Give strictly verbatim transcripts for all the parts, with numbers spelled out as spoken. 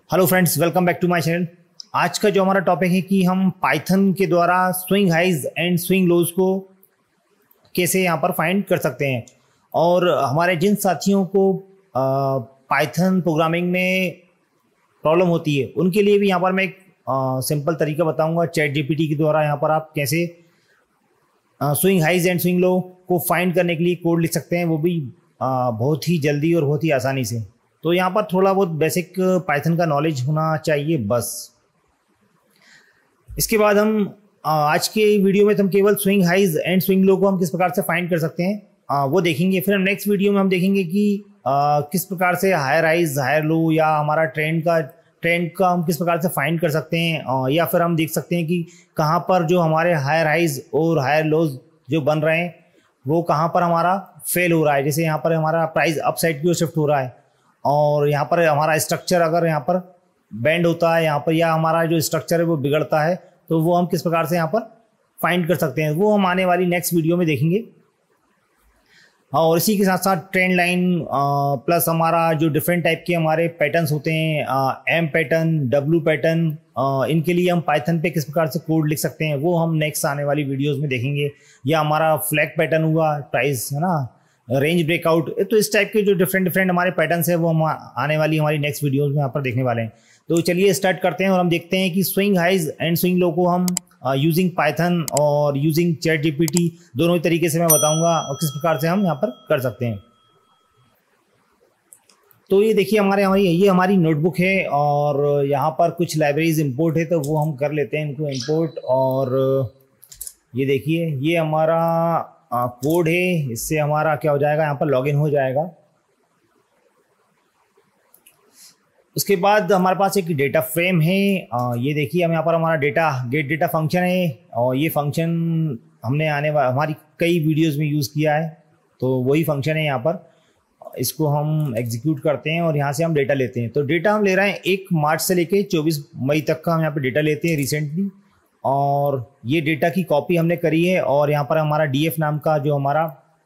Hello friends, welcome back to my channel. आज का जो हमारा टॉपिक है कि हम पाइथन के द्वारा swing highs and swing lows को कैसे यहाँ पर फाइंड कर सकते हैं। और हमारे जिन साथियों को पाइथन प्रोग्रामिंग में प्रॉब्लम होती है उनके लिए भी यहाँ पर मैं एक सिंपल तरीका बताऊंगा। चैट जीपीटी के द्वारा यहाँ पर आप कैसे swing highs and swing low को फाइंड करने के लिए कोड लिख सकते हैं, वो भी आ, बहुत ही जल्दी और बहुत ही आसानी से। तो यहाँ पर थोड़ा बहुत बेसिक पाइथन का नॉलेज होना चाहिए बस। इसके बाद हम आज के वीडियो में हम केवल swing highs and swing low को हम किस प्रकार से फाइंड कर सकते हैं आ, वो देखेंगे। फिर हम नेक्स्ट वीडियो में हम देखेंगे कि आ, किस प्रकार से हायर हाइज हायर लो या हमारा ट्रेंड का ट्रेंड का हम किस प्रकार से फाइंड कर सकते हैं, आ, या फिर हम देख सकते हैं कि कहाँ पर जो हमारे हायर हाइज और हायर लोज जो बन रहे हैं वो कहाँ पर हमारा फेल हो रहा है। जैसे यहाँ पर हमारा प्राइस अप साइड की ओर शिफ्ट हो रहा है और यहाँ पर हमारा स्ट्रक्चर अगर यहाँ पर बेंड होता है यहाँ पर, या हमारा जो स्ट्रक्चर है वो बिगड़ता है, तो वो हम किस प्रकार से यहाँ पर फाइंड कर सकते हैं वो हम आने वाली नेक्स्ट वीडियो में देखेंगे। और इसी के साथ साथ ट्रेंड लाइन प्लस हमारा जो डिफरेंट टाइप के हमारे पैटर्न्स होते हैं, एम पैटर्न, डब्ल्यू पैटर्न, इनके लिए हम पाइथन पे किस प्रकार से कोड लिख सकते हैं वो हम नेक्स्ट आने वाली वीडियोस में देखेंगे। या हमारा फ्लैग पैटर्न हुआ, प्राइस है ना, रेंज ब्रेकआउट, तो इस टाइप के जो डिफरेंट डिफरेंट हमारे पैटर्न्स है वो हम आने वाली हमारी नेक्स्ट वीडियोस में यहाँ पर देखने वाले हैं। तो चलिए स्टार्ट करते हैं और हम देखते हैं कि swing highs and swing low को हम यूजिंग पाइथन और यूजिंग चैट जीपीटी दोनों ही तरीके से मैं बताऊंगा और किस प्रकार से हम यहाँ पर कर सकते हैं। तो ये देखिए हमारे हमारी ये हमारी नोटबुक है और यहाँ पर कुछ लाइब्रेरीज इंपोर्ट है तो वो हम कर लेते हैं इनको इंपोर्ट। और ये देखिए ये हमारा कोड है, इससे हमारा क्या हो जाएगा, यहाँ पर लॉगिन हो जाएगा। उसके बाद हमारे पास एक डेटा फ्रेम है, ये देखिए हम यहाँ पर हमारा डेटा गेट डेटा फंक्शन है और ये फंक्शन हमने आने वाला हमारी कई वीडियोस में यूज़ किया है, तो वही फंक्शन है यहाँ पर। इसको हम एग्जीक्यूट करते हैं और यहाँ से हम डेटा लेते हैं। तो डेटा हम ले रहे हैं एक मार्च से लेके चौबीस मई तक का हम यहाँ पर डेटा लेते हैं रिसेंटली। और ये डेटा की कॉपी हमने करी है और यहाँ पर हमारा डी एफ नाम का जो हमारा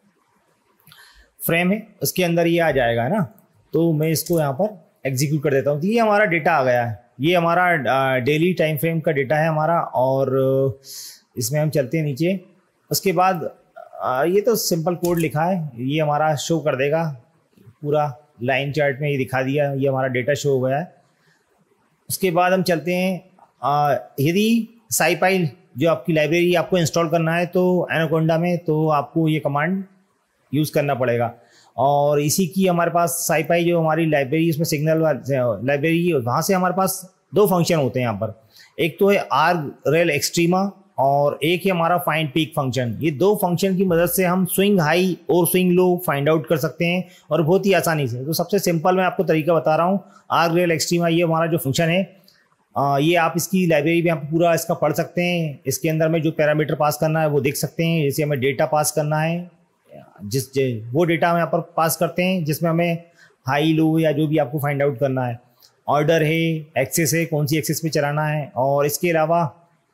फ्रेम है उसके अंदर ये आ जाएगा, है ना। तो मैं इसको यहाँ पर एग्जीक्यूट कर देता हूँ। तो ये हमारा डेटा आ गया है, ये हमारा डेली टाइम फ्रेम का डेटा है हमारा। और इसमें हम चलते हैं नीचे। उसके बाद ये तो सिंपल कोड लिखा है, ये हमारा शो कर देगा पूरा लाइन चार्ट में, ये दिखा दिया, ये हमारा डेटा शो हो गया है। उसके बाद हम चलते हैं, यदि साइपाई जो आपकी लाइब्रेरी आपको इंस्टॉल करना है तो एनाकोंडा में, तो आपको ये कमांड यूज़ करना पड़ेगा। और इसी की हमारे पास साइपाई जो हमारी लाइब्रेरी इसमें सिग्नल लाइब्रेरी, वहाँ से हमारे पास दो फंक्शन होते हैं यहाँ पर। एक तो है आर रेल एक्सट्रीमा और एक है हमारा फाइंड पीक फंक्शन। ये दो फंक्शन की मदद से हम स्विंग हाई और स्विंग लो फाइंड आउट कर सकते हैं और बहुत ही आसानी से। तो सबसे सिंपल मैं आपको तरीका बता रहा हूँ। आर रेल एक्सट्रीमा ये हमारा जो फंक्शन है, आ, ये आप इसकी लाइब्रेरी में आप पूरा इसका पढ़ सकते हैं। इसके अंदर में जो पैरामीटर पास करना है वो देख सकते हैं। जैसे हमें डेटा पास करना है, जिस वो डेटा हम यहाँ पर पास करते हैं जिसमें हमें हाई लो या जो भी आपको फाइंड आउट करना है। ऑर्डर है, एक्सेस है, कौन सी एक्सेस पे चलाना है। और इसके अलावा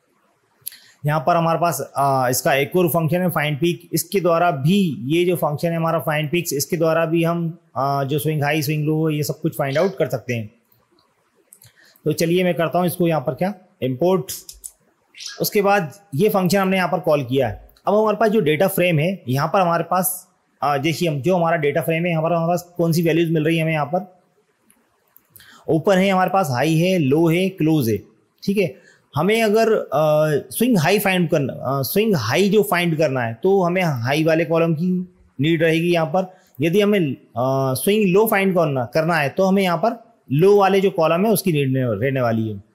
यहाँ पर हमारे पास आ, इसका एक और फंक्शन है फाइंड पीक। इसके द्वारा भी ये जो फंक्शन है हमारा फाइंड पीक्स, इसके द्वारा भी हम आ, जो स्विंग हाई स्विंग लो ये सब कुछ फाइंड आउट कर सकते हैं। तो चलिए मैं करता हूँ इसको यहाँ पर क्या इंपोर्ट। उसके बाद ये फंक्शन हमने यहाँ पर कॉल किया है। अब हमारे पास जो डेटा फ्रेम है यहाँ पर हमारे पास देखिए हम जो हमारा डेटा फ्रेम है यहाँ पर हमारे पास कौन सी वैल्यूज मिल रही है हमें। यहाँ पर ऊपर है हमारे पास हाई है, लो है, क्लोज है, ठीक है। हमें अगर स्विंग हाई फाइंड करना स्विंग हाई जो फाइंड करना है तो हमें हाई वाले कॉलम की नीड रहेगी यहाँ पर। यदि हमें स्विंग लो फाइंड करना करना है तो हमें यहाँ पर लो वाले जो कॉलम है उसकी नीड रहने वाली है।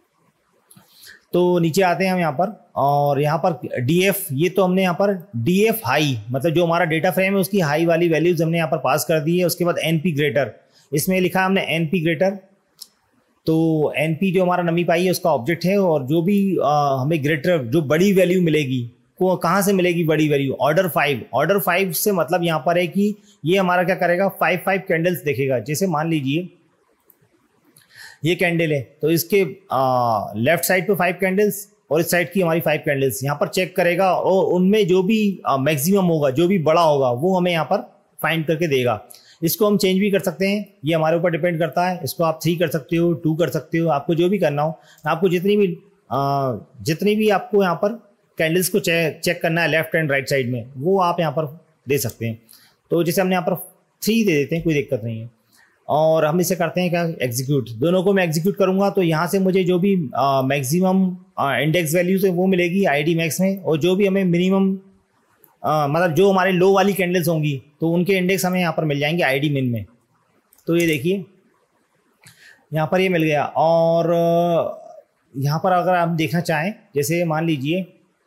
तो नीचे आते हैं हम यहाँ पर और यहाँ पर डी एफ, ये तो हमने यहाँ पर डी एफ हाई मतलब जो हमारा डेटा फ्रेम है उसकी हाई वाली वैल्यूज हमने यहाँ पर पास कर दी है। उसके बाद एन पी ग्रेटर, इसमें लिखा है हमने एन पी ग्रेटर। तो एन पी जो हमारा नमी पाई है उसका ऑब्जेक्ट है और जो भी आ, हमें ग्रेटर जो बड़ी वैल्यू मिलेगी को कहाँ से मिलेगी बड़ी value, order five. Order five से मतलब यहाँ पर है कि ये हमारा क्या करेगा, फाइव फाइव कैंडल्स देखेगा। जैसे मान लीजिए ये कैंडल है तो इसके लेफ्ट साइड पे फाइव कैंडल्स और इस साइड की हमारी फाइव कैंडल्स यहाँ पर चेक करेगा और उनमें जो भी मैक्सिमम होगा, जो भी बड़ा होगा वो हमें यहाँ पर फाइंड करके देगा। इसको हम चेंज भी कर सकते हैं, ये हमारे ऊपर डिपेंड करता है। इसको आप थ्री कर सकते हो, टू कर सकते हो, आपको जो भी करना हो। आपको जितनी भी आ, जितनी भी आपको यहाँ पर कैंडल्स को चे, चेक करना है लेफ्ट एंड राइट साइड में, वो आप यहाँ पर दे सकते हैं। तो जैसे हमने यहाँ पर थ्री दे देते हैं, कोई दिक्कत नहीं है। और हम इसे करते हैं क्या, एग्जीक्यूट। दोनों को मैं एग्जीक्यूट करूंगा तो यहाँ से मुझे जो भी मैक्सिमम इंडेक्स वैल्यूज है वो मिलेगी आईडी मैक्स में, और जो भी हमें मिनिमम मतलब जो हमारे लो वाली कैंडल्स होंगी तो उनके इंडेक्स हमें यहाँ पर मिल जाएंगे आईडी मिन में। तो ये देखिए यहाँ पर ये मिल गया। और यहाँ पर अगर आप देखना चाहें, जैसे मान लीजिए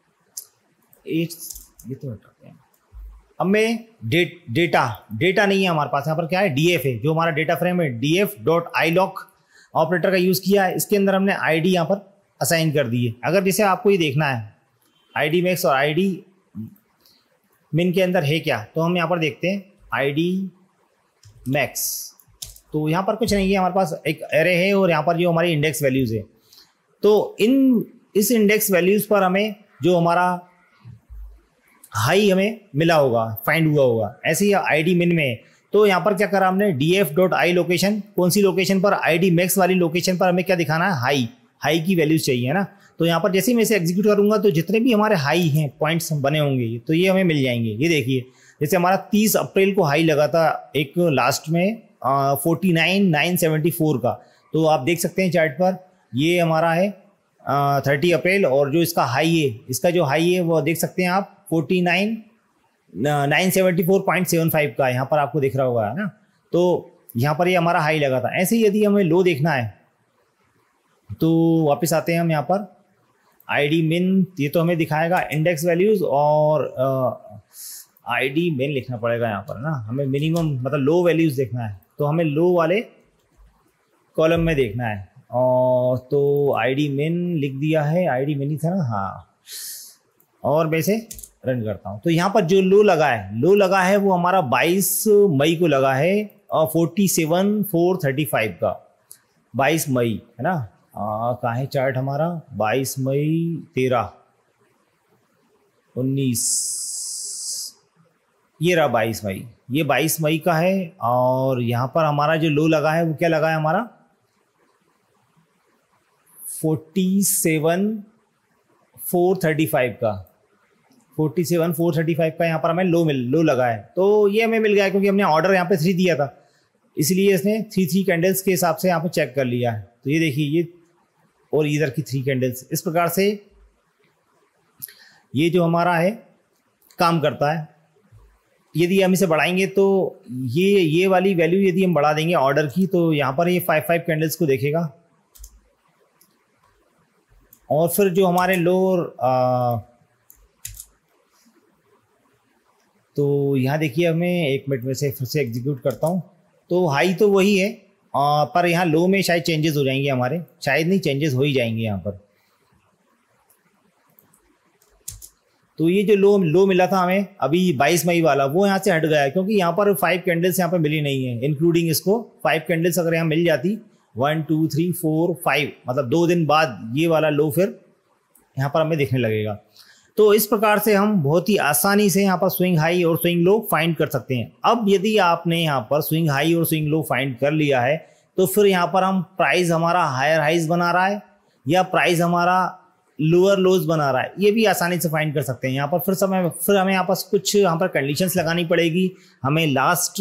ये तो हटाते हैं, अब मैं डेट डेटा डेटा नहीं है हमारे पास, यहाँ पर क्या है, डीएफ है, जो हमारा डेटा फ्रेम है DF dot iloc operator का यूज़ किया है। इसके अंदर हमने आईडी यहाँ पर असाइन कर दी है। अगर जैसे आपको ये देखना है आईडी मैक्स और आईडी मिन के अंदर है क्या, तो हम यहाँ पर देखते हैं आईडी मैक्स। तो यहाँ पर कुछ नहीं है, हमारे पास एक एरे है और यहाँ पर जो हमारी इंडेक्स वैल्यूज़ है। तो इन इस इंडेक्स वैल्यूज़ पर हमें जो हमारा हाई हमें मिला होगा, फाइंड हुआ होगा, ऐसे ही आईडी मिन में। तो यहाँ पर क्या करा हमने, डीएफ डॉट आई लोकेशन, कौन सी लोकेशन पर, आईडी मैक्स वाली लोकेशन पर हमें क्या दिखाना है, हाई हाई की वैल्यूज चाहिए, है ना। तो यहाँ पर जैसे ही मैं इसे एग्जीक्यूट करूंगा तो जितने भी हमारे हाई हैं पॉइंट्स बने होंगे तो ये हमें मिल जाएंगे। ये देखिए जैसे हमारा तीस अप्रैल को हाई लगा था एक लास्ट में forty nine nine seventy four का, तो आप देख सकते हैं चार्ट पर ये हमारा है थर्टी अप्रैल, और जो इसका हाई है, इसका जो हाई है वो देख सकते हैं आप forty nine nine seventy four point seven five का यहाँ पर आपको दिख रहा होगा, है ना। तो यहाँ पर ये हमारा हाई लगा था। ऐसे ही यदि हमें लो देखना है तो वापस आते हैं हम यहाँ पर आईडी मिन, ये तो हमें दिखाएगा इंडेक्स वैल्यूज, और आईडी मिन लिखना पड़ेगा यहाँ पर ना, हमें मिनिमम मतलब लो वैल्यूज देखना है, तो हमें लो वाले कॉलम में देखना है। और तो आईडी मिन लिख दिया है, आईडी मिन ही था ना, हाँ। और वैसे रन करता हूँ तो यहाँ पर जो लो लगा है, लो लगा है वो हमारा बाईस मई को लगा है, और forty seven four thirty five का, बाईस मई, है ना। कहाँ है चार्ट हमारा, बाईस मई, तेरह, उन्नीस, ये रहा बाईस मई, ये बाईस मई का है। और यहाँ पर हमारा जो लो लगा है वो क्या लगा है हमारा, forty seven four thirty five का, forty seven four thirty five का यहाँ पर हमें लो मिल लो लगा है। तो ये हमें मिल गया क्योंकि हमने ऑर्डर यहाँ पे थ्री दिया था, इसलिए इसने थ्री थ्री कैंडल्स के हिसाब से यहाँ पे चेक कर लिया है। तो ये देखिए ये और इधर की थ्री कैंडल्स, इस प्रकार से ये जो हमारा है काम करता है। यदि हम इसे बढ़ाएंगे तो ये ये वाली वैल्यू यदि हम बढ़ा देंगे ऑर्डर की, तो यहाँ पर ये फाइव फाइव कैंडल्स को देखेगा। और फिर जो हमारे लोअर तो यहाँ देखिए, हमें एक मिनट में से फिर से एग्जीक्यूट करता हूँ। तो हाई तो वही है, आ, पर यहाँ लो में शायद चेंजेस हो जाएंगे हमारे, शायद नहीं चेंजेस हो ही जाएंगे यहाँ पर। तो ये जो लो लो मिला था हमें अभी बाईस मई वाला, वो यहाँ से हट गया है क्योंकि यहाँ पर फाइव कैंडल्स यहाँ पर मिली नहीं है, इंक्लूडिंग इसको। फाइव कैंडल्स अगर यहाँ मिल जाती, one two three four five, मतलब दो दिन बाद ये वाला लो फिर यहाँ पर हमें देखने लगेगा। तो इस प्रकार से हम बहुत ही आसानी से यहाँ पर स्विंग हाई और स्विंग लो फाइंड कर सकते हैं। अब यदि आपने यहाँ पर स्विंग हाई और स्विंग लो फाइंड कर लिया है, तो फिर यहाँ पर हम प्राइस हमारा हायर हाइज बना रहा है या प्राइस हमारा लोअर लोज बना रहा है, ये भी आसानी से फाइंड कर सकते हैं। यहाँ पर फिर समय फिर हमें यहाँ पर कुछ यहाँ पर कंडीशंस लगानी पड़ेगी। हमें लास्ट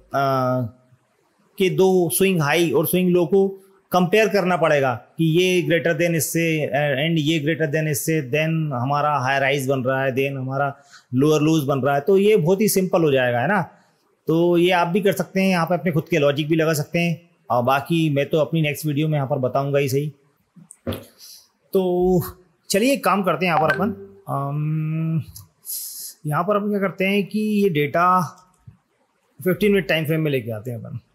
के दो स्विंग हाई और स्विंग लो को कंपेयर करना पड़ेगा कि ये ग्रेटर देन इससे एंड ये ग्रेटर देन इससे, देन हमारा हायर हाइज बन रहा है, देन हमारा लोअर लूज बन रहा है। तो ये बहुत ही सिंपल हो जाएगा, है ना। तो ये आप भी कर सकते हैं, यहाँ पे अपने खुद के लॉजिक भी लगा सकते हैं। और बाकी मैं तो अपनी नेक्स्ट वीडियो में यहाँ पर बताऊँगा ही सही। तो चलिए एक काम करते हैं, यहाँ पर अपन यहाँ पर अपन क्या करते हैं कि ये data fifteen minute time frame में लेके आते हैं अपन।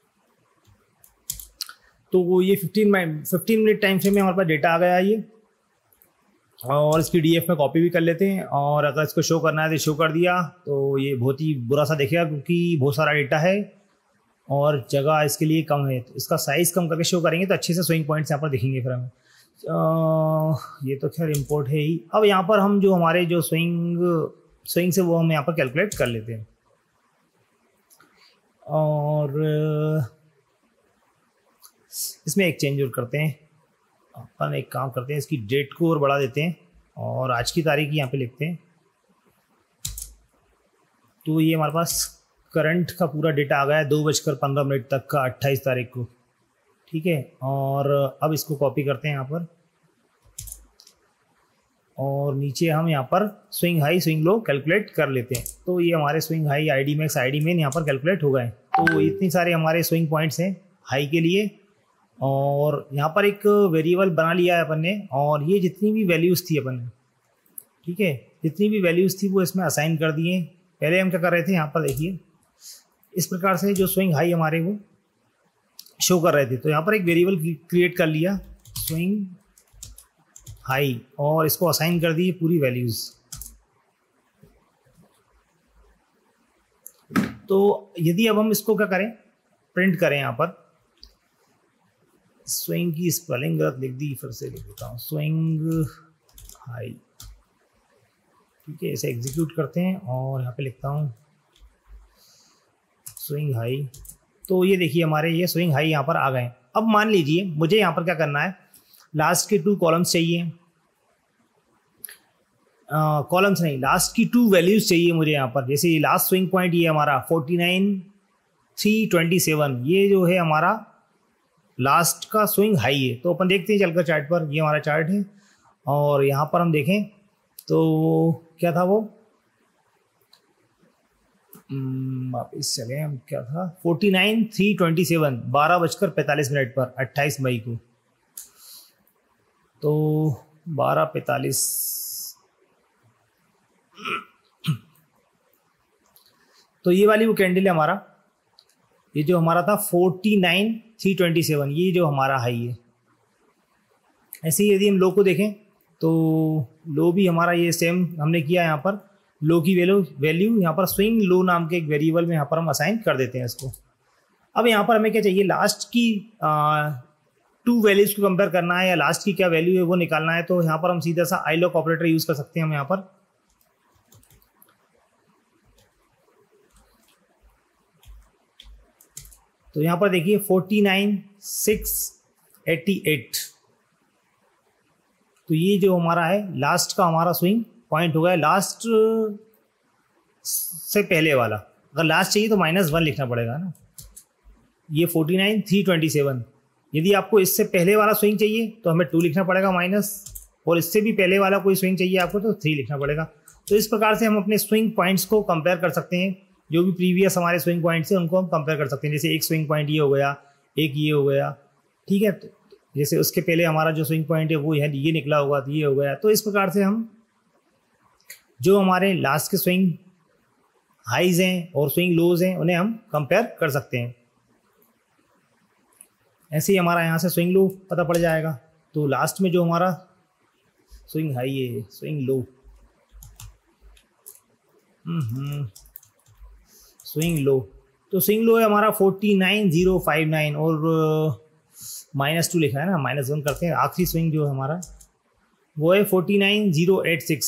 तो ये fifteen fifteen minute time frame में हमारे पास डेटा आ गया है ये, और इसकी डीएफ में कॉपी भी कर लेते हैं। और अगर इसको शो करना है तो शो कर दिया, तो ये बहुत ही बुरा सा दिखेगा क्योंकि बहुत सारा डेटा है और जगह इसके लिए कम है। तो इसका साइज़ कम करके शो करेंगे तो अच्छे से स्विंग पॉइंट्स यहाँ पर दिखेंगे फिर हमें। ये तो खैर इम्पोर्ट है ही। अब यहाँ पर हम जो हमारे जो स्विंग स्विंग से वो हम यहाँ पर कैलकुलेट कर लेते हैं। और इसमें एक चेंज और करते हैं, अपन एक काम करते हैं, इसकी डेट को और बढ़ा देते हैं और आज की तारीख यहाँ पे लिखते हैं। तो ये हमारे पास करंट का पूरा डेटा आ गया है दो बजकर पंद्रह मिनट तक का अट्ठाईस तारीख को, ठीक है। और अब इसको कॉपी करते हैं यहाँ पर और नीचे हम यहाँ पर swing high swing low calculate कर लेते हैं। तो ये हमारे swing high I D max I D min यहाँ पर कैलकुलेट हो गए। तो इतनी सारे हमारे स्विंग पॉइंट्स हैं हाई के लिए, और यहाँ पर एक वेरिएबल बना लिया है अपन ने, और ये जितनी भी वैल्यूज़ थी अपन ने, ठीक है, जितनी भी वैल्यूज़ थी वो इसमें असाइन कर दिए। पहले हम क्या कर रहे थे, यहाँ पर देखिए इस प्रकार से जो स्विंग हाई हमारे वो शो कर रहे थे, तो यहाँ पर एक वेरिएबल क्रिएट कर लिया स्विंग हाई और इसको असाइन कर दी पूरी वैल्यूज़। तो यदि अब हम इसको क्या करें, प्रिंट करें, यहाँ पर स्विंग की स्पेलिंग गलत लिख दी, फिर से लिख देता हूँ स्विंग हाई, ठीक है। इसे एग्जीक्यूट करते हैं और यहाँ पे लिखता हूँ स्विंग हाई। तो ये देखिए हमारे ये स्विंग हाई यहाँ पर आ गए। अब मान लीजिए मुझे यहाँ पर क्या करना है, लास्ट के टू कॉलम्स चाहिए, कॉलम्स uh, नहीं, लास्ट की टू वैल्यूज चाहिए मुझे यहाँ पर। जैसे लास्ट स्विंग पॉइंट ये हमारा forty nine three twenty seven, ये जो है हमारा लास्ट का स्विंग हाई है। तो अपन देखते हैं चलकर चार्ट पर, ये हमारा चार्ट है और यहाँ पर हम देखें तो क्या था वो, वापिस चले हम, क्या था forty nine three twenty seven, बारह बजकर पैंतालीस मिनट पर अट्ठाईस मई को। तो बारह पैंतालीस, तो ये वाली वो कैंडल है हमारा, ये जो हमारा था forty nine three twenty seven, ये जो हमारा हाई है। ऐसे ही यदि हम लो को देखें तो लो भी हमारा ये सेम हमने किया। यहाँ पर लो की वैल्यू वैल्यू यहाँ पर स्विंग लो नाम के एक वेरिएबल में यहाँ पर हम असाइन कर देते हैं इसको। अब यहाँ पर हमें क्या चाहिए, लास्ट की टू वैल्यूज को कंपेयर करना है या लास्ट की क्या वैल्यू है वो निकालना है। तो यहाँ पर हम सीधा सा आई लॉक ऑपरेटर यूज कर सकते हैं हम यहाँ पर। तो यहाँ पर देखिए forty nine six eighty eight, तो ये जो हमारा है लास्ट का हमारा स्विंग पॉइंट हो गया, लास्ट से पहले वाला। अगर लास्ट चाहिए तो माइनस वन लिखना पड़ेगा ना। ये forty nine three twenty seven, यदि आपको इससे पहले वाला स्विंग चाहिए तो हमें टू लिखना पड़ेगा माइनस, और इससे भी पहले वाला कोई स्विंग चाहिए आपको तो थ्री लिखना पड़ेगा। तो इस प्रकार से हम अपने स्विंग पॉइंट्स को कंपेयर कर सकते हैं, जो भी प्रीवियस हमारे स्विंग पॉइंट्स हैं उनको हम कंपेयर कर सकते हैं। जैसे एक स्विंग पॉइंट ये हो गया, एक ये हो गया, ठीक है। तो जैसे उसके पहले हमारा जो स्विंग पॉइंट है वो है ये निकला होगा, तो ये हो गया। तो इस प्रकार से हम जो हमारे लास्ट के स्विंग हाइज हैं और स्विंग लोज हैं उन्हें हम कंपेयर कर सकते हैं। ऐसे ही हमारा यहाँ से स्विंग लो पता पड़ जाएगा। तो लास्ट में जो हमारा स्विंग हाई है, swing low, hmm swing low, तो स्विंग लो है हमारा forty nine zero five nine और माइनस टू लिखा है ना, माइनस वन करते हैं। आखिरी स्विंग जो है हमारा वो है forty nine zero eight six,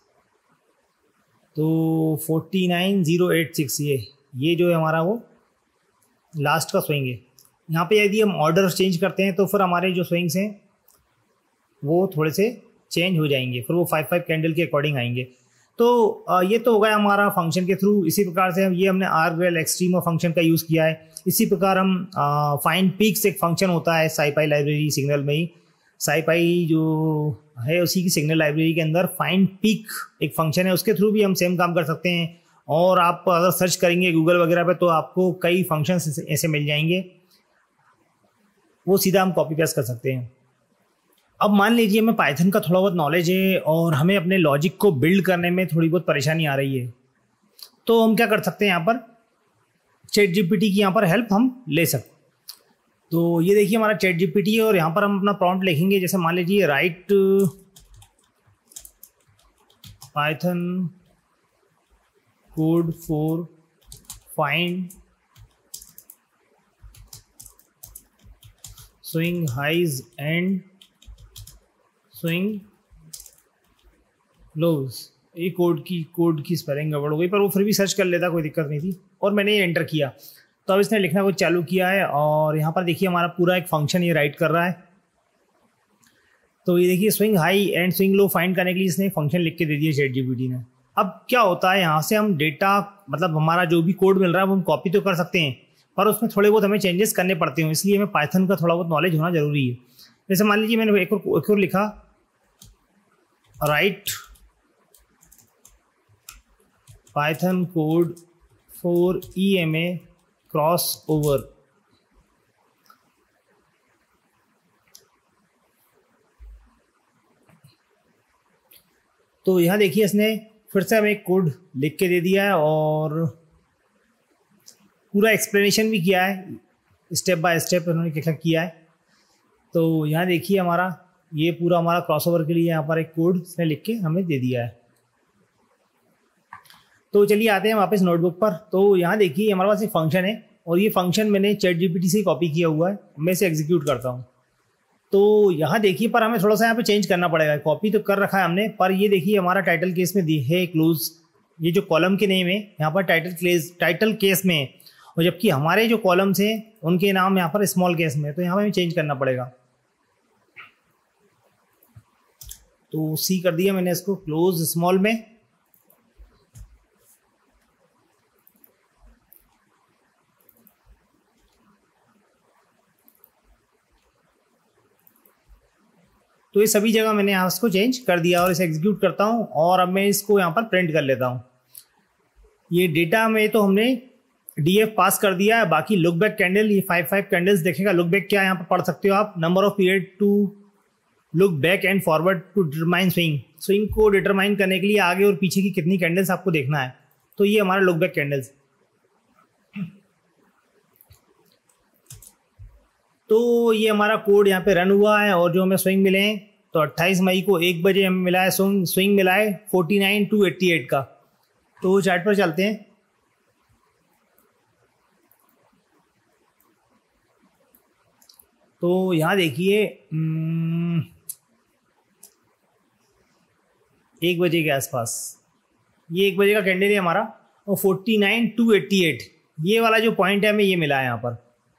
तो forty nine zero eight six ये ये जो है हमारा वो लास्ट का स्विंग है। यहाँ पे यदि हम ऑर्डर चेंज करते हैं तो फिर हमारे जो स्विंग्स हैं वो थोड़े से चेंज हो जाएंगे, फिर वो फाइव फाइव कैंडल के अकॉर्डिंग आएंगे। तो ये तो हो गया हमारा फंक्शन के थ्रू। इसी प्रकार से हम ये हमने आर्गवेल एक्सट्रीमो फंक्शन का यूज़ किया है। इसी प्रकार हम फाइंड पीक्स एक फंक्शन होता है साईपाई लाइब्रेरी सिग्नल में ही, साईपाई जो है उसी की सिग्नल लाइब्रेरी के अंदर फाइंड पीक एक फंक्शन है, उसके थ्रू भी हम सेम काम कर सकते हैं। और आप अगर सर्च करेंगे गूगल वगैरह पे तो आपको कई फंक्शंस ऐसे मिल जाएंगे, वो सीधा हम कॉपी पेस्ट कर सकते हैं। अब मान लीजिए हमें पाइथन का थोड़ा बहुत नॉलेज है और हमें अपने लॉजिक को बिल्ड करने में थोड़ी बहुत परेशानी आ रही है, तो हम क्या कर सकते हैं, यहाँ पर चैट जीपीटी की यहाँ पर हेल्प हम ले सकते। तो ये देखिए हमारा चैट जीपीटी है और यहाँ पर हम अपना प्रॉम्प्ट लिखेंगे। जैसे मान लीजिए write Python code for find swing highs and swing lows. ये कोड की कोड की स्पेलिंग गड़बड़ हो गई, पर वो फिर भी सर्च कर लेता, कोई दिक्कत नहीं थी। और मैंने ये एंटर किया तो अब इसने लिखना कुछ चालू किया है और यहाँ पर देखिए हमारा पूरा एक फंक्शन ये राइट कर रहा है। तो ये देखिए swing high and swing low find करने के लिए इसने फंक्शन लिख के दे दिया चैट जीपीटी ने। अब क्या होता है, यहाँ से हम डेटा मतलब हमारा जो भी कोड मिल रहा है वो हम कॉपी तो कर सकते हैं, पर उसमें थोड़े बहुत हमें चेंजेस करने पड़ते हैं, इसलिए हमें पाइथन का थोड़ा बहुत नॉलेज होना जरूरी है। जैसे मान लीजिए मैंने एक और, एक और लिखा write Python code for E M A crossover. तो यहाँ देखिए इसने फिर से हमें एक कोड लिख के दे दिया है और पूरा एक्सप्लेनेशन भी किया है, स्टेप बाय स्टेप उन्होंने क्या किया है। तो यहाँ देखिए हमारा ये पूरा हमारा क्रॉसओवर के लिए यहाँ पर एक कोड इसने लिख के हमें दे दिया है। तो चलिए आते हैं वापस नोटबुक पर। तो यहाँ देखिए हमारे पास एक फंक्शन है और ये फंक्शन मैंने चैट जीपीटी से कॉपी किया हुआ है, मैं इसे एग्जीक्यूट करता हूँ। तो यहाँ देखिए पर हमें थोड़ा सा यहाँ पे चेंज करना पड़ेगा, कॉपी तो कर रखा है हमने, पर ये देखिए हमारा टाइटल केस में है क्लोज, ये जो कॉलम के नेम है यहाँ पर टाइटल केस टाइटल केस में है, और जबकि हमारे जो कॉलम्स हैं उनके नाम यहाँ पर स्मॉल केस में, तो यहाँ पर हमें चेंज करना पड़ेगा। तो सी कर दिया मैंने इसको क्लोज स्मॉल में। तो ये सभी जगह मैंने यहाँ इसको चेंज कर दिया और इसे एग्जीक्यूट करता हूँ और अब मैं इसको यहाँ पर प्रिंट कर लेता हूँ। ये डेटा में तो हमने डीएफ पास कर दिया है, बाकी लुक बैक कैंडल ये फाइव फाइव कैंडल्स देखेगा। लुक बैक क्या यहाँ पर पढ़ सकते हो आप, number of period to look back and forward to determine swing. Swing को डिटरमाइन करने के लिए आगे और पीछे की कितनी कैंडल्स आपको देखना है। तो ये हमारा लुक बैक कैंडल्स। तो ये हमारा कोड यहाँ पे रन हुआ है और जो हमें स्विंग मिले हैं, तो अट्ठाईस मई को एक बजे हमें मिला है स्विंग स्विंग मिला है forty nine two eighty eight का। तो चार्ट पर चलते हैं। तो यहाँ देखिए एक बजे के आसपास ये एक बजे का कैंडल है हमारा, और forty nine two eighty eight ये वाला जो पॉइंट है हमें ये मिला है यहाँ पर,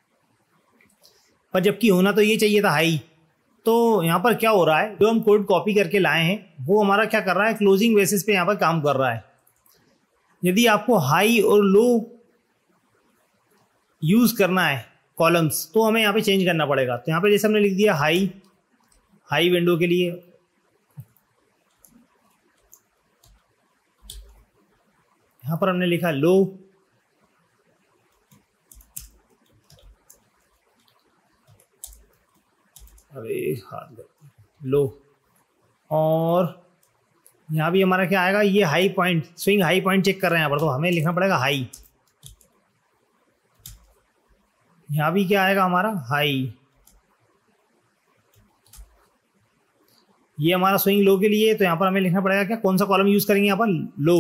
पर जबकि होना तो ये चाहिए था हाई। तो यहाँ पर क्या हो रहा है, जो हम कोड कॉपी करके लाए हैं वो हमारा क्या कर रहा है, क्लोजिंग बेसिस पे यहाँ पर काम कर रहा है। यदि आपको हाई और लो यूज करना है कॉलम्स, तो हमें यहाँ पे चेंज करना पड़ेगा। तो यहाँ पे जैसे हमने लिख दिया हाई हाई विंडो के लिए, यहाँ पर हमने लिखा लो, अरे हाथ लो, और यहाँ भी हमारा क्या आएगा, ये high point swing high point check कर रहे हैं यहाँ पर, तो हमें लिखना पड़ेगा हाई। यहाँ भी क्या आएगा हमारा हाई। ये हमारा स्विंग लो के लिए, तो यहाँ पर हमें लिखना पड़ेगा क्या, कौन सा कॉलम यूज करेंगे यहाँ पर, लो।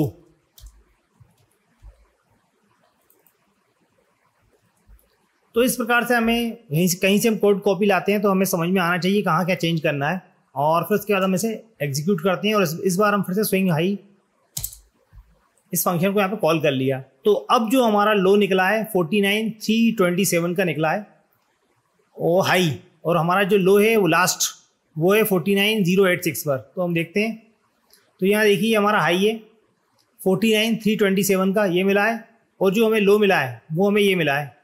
तो इस प्रकार से हमें कहीं से कहीं से हम कोड कॉपी लाते हैं तो हमें समझ में आना चाहिए कहाँ क्या चेंज करना है, और फिर उसके बाद हम इसे एग्जीक्यूट करते हैं। और इस, इस बार हम फिर से स्विंग हाई इस फंक्शन को यहाँ पे कॉल कर लिया। तो अब जो हमारा लो निकला है forty nine three twenty seven का निकला है वो हाई, और हमारा जो लो है वो लास्ट वो है forty nine zero eight six पर। तो हम देखते हैं, तो यहाँ देखिए हमारा हाई है forty nine three twenty seven का, ये मिला है, और जो हमें लो मिला है वो हमें ये मिला है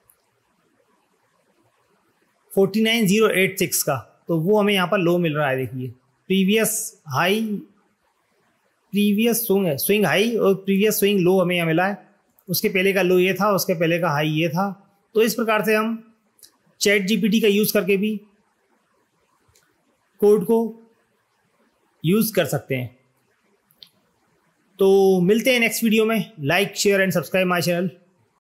forty nine zero eight six का। तो वो हमें यहाँ पर लो मिल रहा है। देखिए प्रीवियस हाई प्रीवियस स्विंग है स्विंग हाई और प्रीवियस स्विंग लो हमें यहाँ मिला है। उसके पहले का लो ये था, उसके पहले का हाई ये था। तो इस प्रकार से हम चैट जीपीटी का यूज़ करके भी कोड को यूज़ कर सकते हैं। तो मिलते हैं नेक्स्ट वीडियो में। Like share and subscribe my channel.